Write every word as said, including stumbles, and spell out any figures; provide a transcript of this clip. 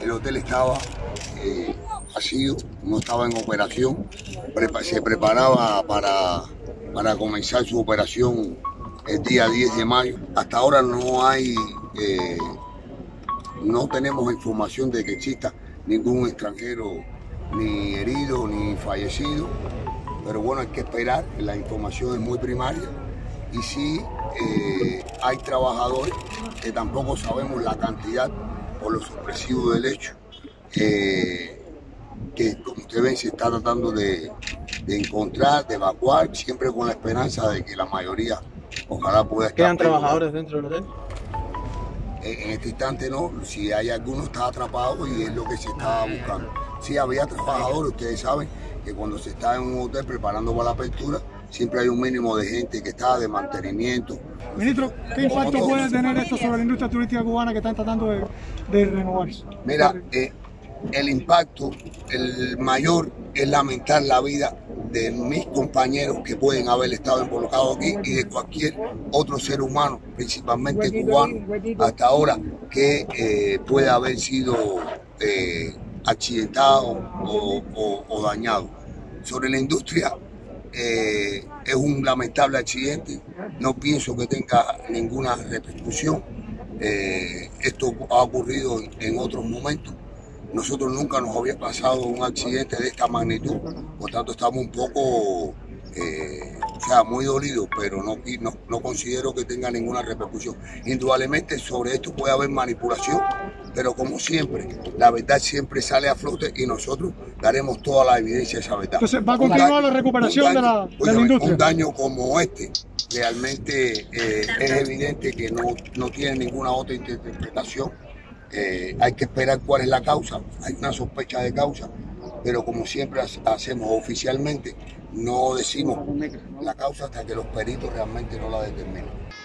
el hotel estaba eh, vacío, no estaba en operación, se preparaba para, para comenzar su operación el día diez de mayo. Hasta ahora no hay, eh, no tenemos información de que exista ningún extranjero ni herido ni fallecido, pero bueno, hay que esperar, la información es muy primaria y sí eh, hay trabajadores que tampoco sabemos la cantidad por lo sorpresivo del hecho, eh, que como ustedes ven se está tratando de, de encontrar, de evacuar, siempre con la esperanza de que la mayoría ojalá pueda estar. ¿Quedan trabajadores dentro del hotel? En este instante no, si hay alguno está atrapado y es lo que se está buscando. Sí había trabajadores, ustedes saben que cuando se está en un hotel preparando para la apertura, siempre hay un mínimo de gente que está de mantenimiento. Ministro, ¿qué impacto puede tener esto sobre la industria turística cubana que están tratando de, de renovarse? Mira, eh, el impacto, el mayor es lamentar la vida de mis compañeros que pueden haber estado involucrados aquí y de cualquier otro ser humano, principalmente cubano, hasta ahora, que eh, puede haber sido eh, accidentado o, o, o dañado. Sobre la industria, eh, es un lamentable accidente, no pienso que tenga ninguna repercusión. Eh, esto ha ocurrido en, en otros momentos. Nosotros nunca nos había pasado un accidente de esta magnitud, por tanto estamos un poco, eh, o sea, muy dolidos, pero no, no, no considero que tenga ninguna repercusión. Indudablemente sobre esto puede haber manipulación, pero como siempre, la verdad siempre sale a flote y nosotros daremos toda la evidencia de esa verdad. Entonces, ¿va a continuar daño, la recuperación daño, de, la, de la industria? Un daño como este realmente eh, es evidente que no, no tiene ninguna otra interpretación. Eh, hay que esperar cuál es la causa, hay una sospecha de causa, pero como siempre hacemos oficialmente, no decimos la causa hasta que los peritos realmente no la determinen.